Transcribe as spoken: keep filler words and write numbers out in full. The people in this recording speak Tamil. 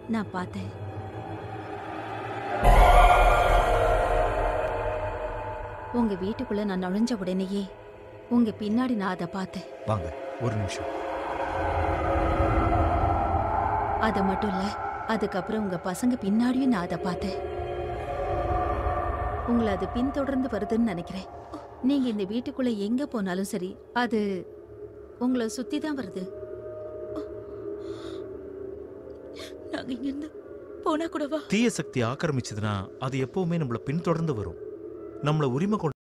நான் பார்த்தேன். உங்க வீட்டுக்குள்ள நான் நுழைஞ்ச உடனேயே உங்க பின்னாடி நான் அதை பார்த்தேன். வாங்க ஒரு நிமிஷம். அது மட்டும் இல்ல, அதுக்கப்புறம் உங்க பசங்க பின்னாடியும் நான் அதை பார்த்தேன். உங்களை அது பின்தொடர்ந்து வருதுன்னு நினைக்கிறேன். நீங்க இந்த வீட்டுக்குள்ள எங்க போனாலும் சரி, அது உங்களை சுத்தி தான் வருது. நாங்க இங்கிருந்து போனா கூடவா? தீய சக்தி ஆக்கிரமிச்சதுன்னா அது எப்பவுமே நம்மள பின்தொடர்ந்து வரும். நம்மள உரிமை கொண்டு